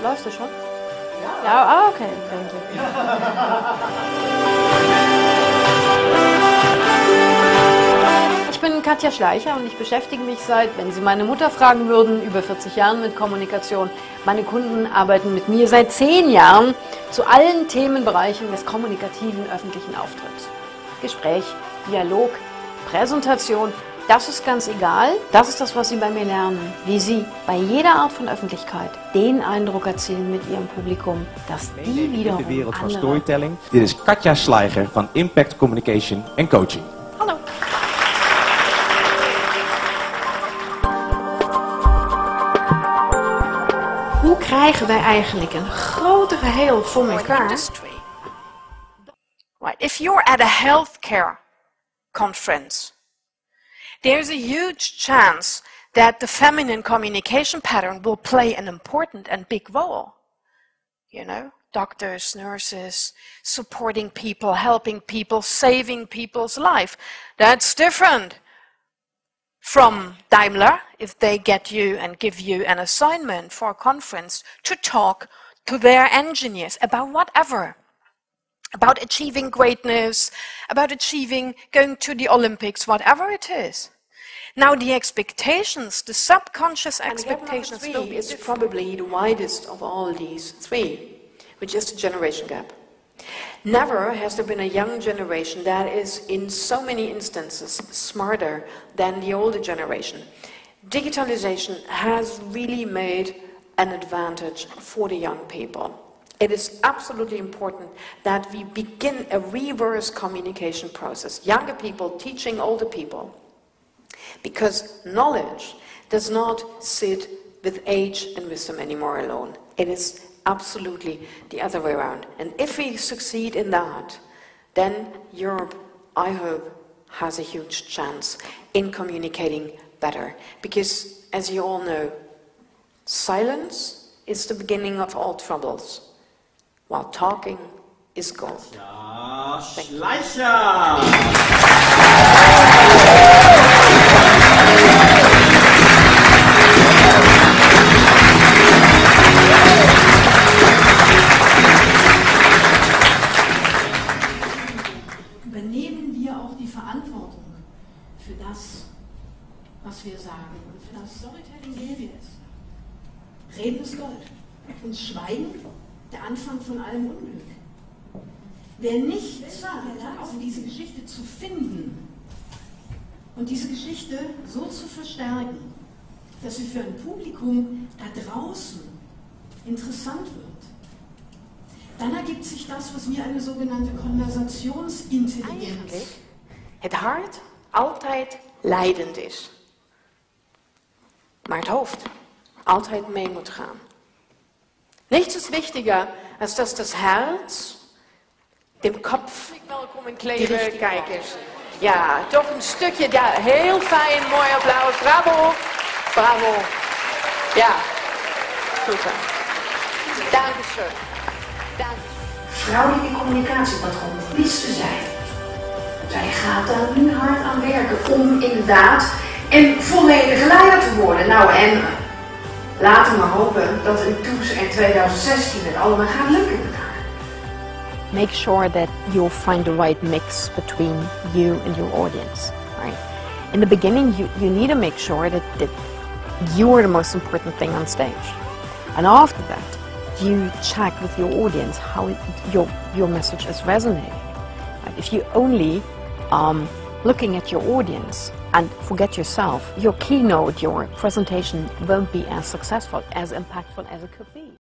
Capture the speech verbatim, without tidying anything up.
Läufst du schon? Ja. Ja, ah, okay. okay. Ich bin Katja Schleicher und ich beschäftige mich seit, wenn Sie meine Mutter fragen würden, über vierzig Jahren mit Kommunikation. Meine Kunden arbeiten mit mir seit zehn Jahren zu allen Themenbereichen des kommunikativen öffentlichen Auftritts. Gespräch, Dialog, Präsentation, das ist ganz egal. Das ist das, was Sie bei mir lernen. Wie Sie bei jeder Art von Öffentlichkeit den Eindruck erzielen mit Ihrem Publikum, dass die wiederum in de wereld van andere... storytelling. Dit is Katja Schleicher van Impact Communication en Coaching. Hallo. Hoe krijgen wij eigenlijk een groter geheel voor elkaar? Right. If you're at a healthcare conference, there's a huge chance that the feminine communication pattern will play an important and big role. You know, doctors, nurses, supporting people, helping people, saving people's life. That's different from Daimler if they get you and give you an assignment for a conference to talk to their engineers about whatever. About achieving greatness, about achieving going to the Olympics, whatever it is. Now the expectations, the subconscious expectations will be is different. probably the widest of all these three, which is the generation gap. Never has there been a young generation that is in so many instances smarter than the older generation. Digitalization has really made an advantage for the young people. It is absolutely important that we begin a reverse communication process. Younger people teaching older people. Because knowledge does not sit with age and wisdom anymore alone. It is absolutely the other way around. And if we succeed in that, then Europe, I hope, has a huge chance in communicating better. Because, as you all know, silence is the beginning of all troubles. While talking is gold. Ja, Schleicher! Übernehmen wir auch die Verantwortung für das, was wir sagen und für das Storytelling, wie wir es sagen. Reden ist Gold und Schweigen der Anfang von allem Unglück. Wer nicht wagt, auf diese Geschichte zu finden und diese Geschichte so zu verstärken, dass sie für ein Publikum da draußen interessant wird, dann ergibt sich das, was wir eine sogenannte Konversationsintelligenz. Het hart altijd leidend is. Maar het hoofd altijd mee moet gaan. Nichts ist wichtiger, als dass das Herz dem Kopf die richtige kijkers. Ja, toch een stukje, ja, heel fijn, mooi applaus, bravo, bravo. Ja, goed zo. Dankeschön. Dank. Vrouwelijke communicatiepatroon wisten zij. Zij gaat daar nu hard aan werken om inderdaad een volledige leider te worden. Nou, en laten we maar hopen dat in Toes en twintig zestien het allemaal gaat lukken met haar. Make sure that you'll find the right mix between you and your audience, right? In the beginning, you, you need to make sure that, that you are the most important thing on stage. And after that, you check with your audience how it, your, your message is resonating. Right? If you only um, looking at your audience and forget yourself, your keynote, your presentation won't be as successful, as impactful as it could be.